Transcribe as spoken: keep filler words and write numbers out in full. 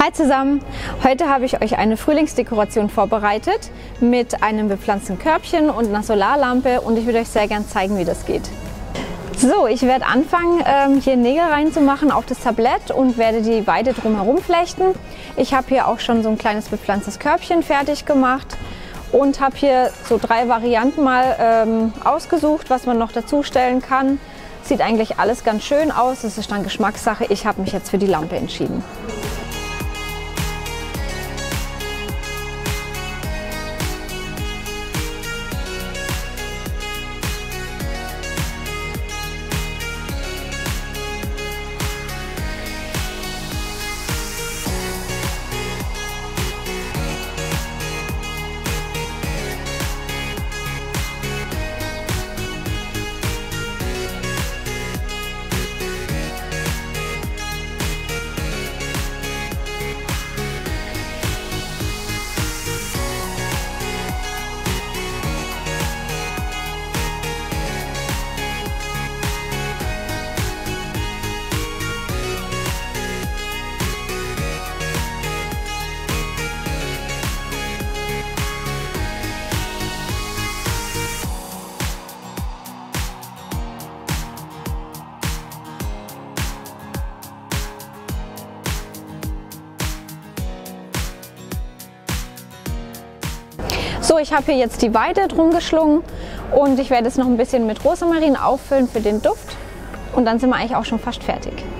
Hi zusammen! Heute habe ich euch eine Frühlingsdekoration vorbereitet mit einem bepflanzten Körbchen und einer Solarlampe und ich würde euch sehr gern zeigen, wie das geht. So, ich werde anfangen, ähm, hier Nägel reinzumachen auf das Tablett und werde die Weide drumherum flechten. Ich habe hier auch schon so ein kleines bepflanztes Körbchen fertig gemacht und habe hier so drei Varianten mal ähm, ausgesucht, was man noch dazu stellen kann. Sieht eigentlich alles ganz schön aus, das ist dann Geschmackssache. Ich habe mich jetzt für die Lampe entschieden. So, ich habe hier jetzt die Weide drum geschlungen und ich werde es noch ein bisschen mit Rosmarin auffüllen für den Duft und dann sind wir eigentlich auch schon fast fertig.